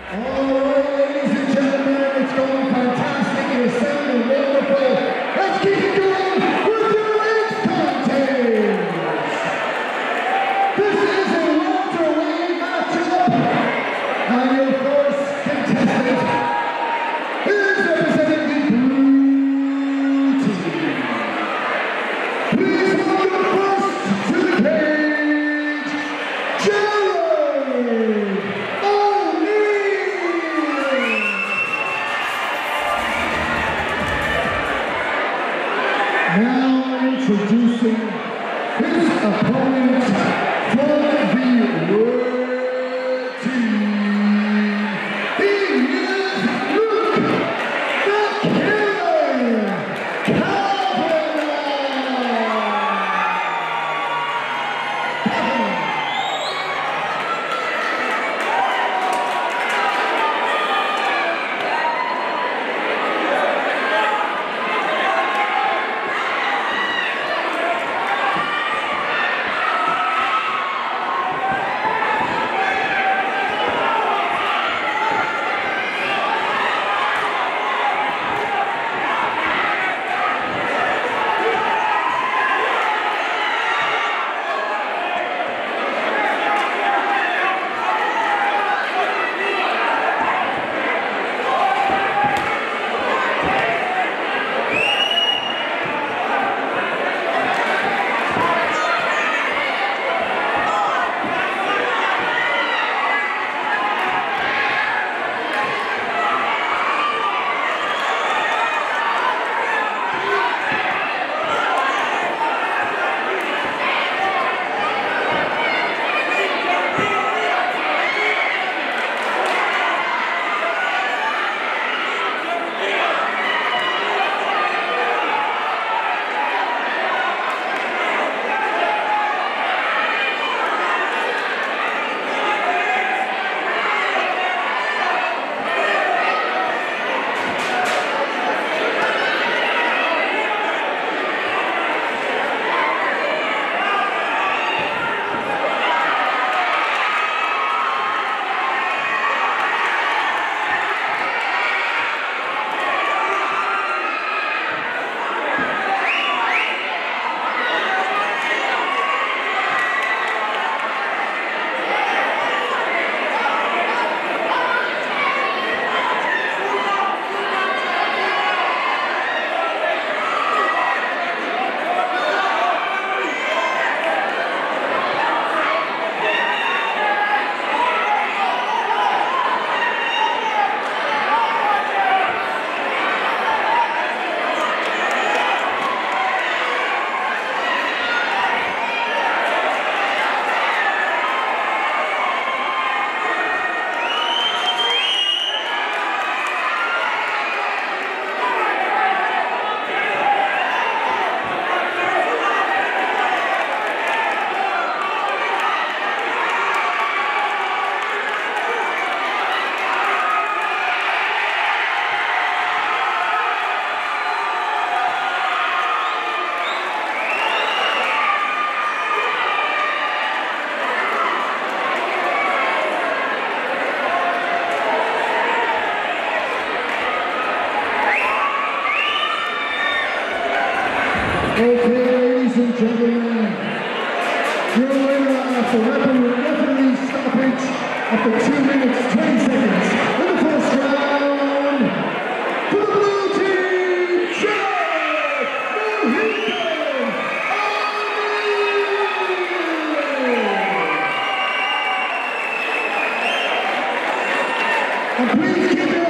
Ladies and gentlemen, it's going fantastic. You're sounding wonderful. Let's keep it going with your next contest. This is a welterweight matchup, and your first contestant is representing the blue team. Please welcome first to the cage, Jared O'Neal. Now introducing his opponent from the red team. He is Luke the Killer Kavanagh. Okay, ladies and gentlemen, your winner after referee stoppage after 2 minutes 20 seconds in the first round, for the blue team, Jared O'Neal. And please give it